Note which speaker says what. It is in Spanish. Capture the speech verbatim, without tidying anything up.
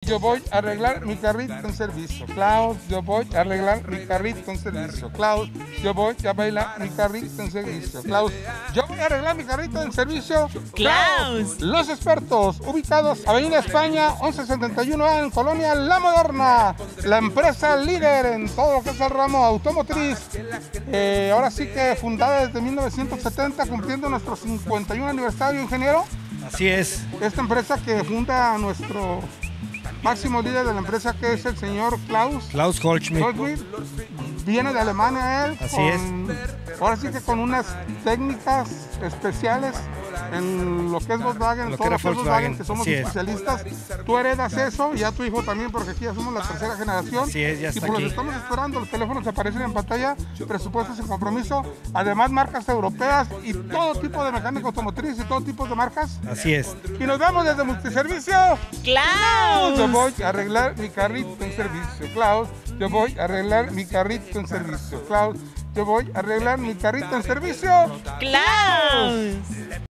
Speaker 1: Yo voy a arreglar mi carrito en servicio, Klaus. Yo voy a arreglar mi carrito en servicio, Klaus. Yo voy a bailar mi carrito en servicio, Klaus. Yo voy a arreglar mi carrito en servicio,
Speaker 2: Klaus.
Speaker 1: Los expertos, ubicados Avenida España, once setenta y uno A en Colonia La Moderna. La empresa líder en todo lo que es el ramo automotriz. Eh, ahora sí que fundada desde mil novecientos setenta, cumpliendo nuestro cincuenta y un aniversario, ingeniero.
Speaker 3: Así es.
Speaker 1: Esta empresa que funda nuestro máximo líder de la empresa, que es el señor Klaus.
Speaker 3: Klaus Goldschmidt.
Speaker 1: Goldschmidt. Viene de Alemania él.
Speaker 3: Así
Speaker 1: con, es. Ahora sí que con unas técnicas especiales en lo que es Volkswagen,
Speaker 3: lo
Speaker 1: todo
Speaker 3: que,
Speaker 1: lo que es Volkswagen, que somos
Speaker 3: Así
Speaker 1: especialistas.
Speaker 3: Es.
Speaker 1: Tú heredas eso, y ya tu hijo también, porque aquí ya somos la tercera generación.
Speaker 3: Así es, ya está
Speaker 1: y pues
Speaker 3: aquí.
Speaker 1: los estamos esperando, los teléfonos aparecen en pantalla, presupuestos sin compromiso, además marcas europeas y todo tipo de mecánica automotriz y todo tipo de marcas.
Speaker 3: Así es.
Speaker 1: Y nos vamos desde Multiservicio.
Speaker 2: ¡Klaus!
Speaker 1: Yo voy a arreglar mi carrito en servicio, Klaus. Yo voy a arreglar mi carrito en servicio, Klaus. Yo voy a arreglar mi carrito en servicio,
Speaker 2: ¡Klaus!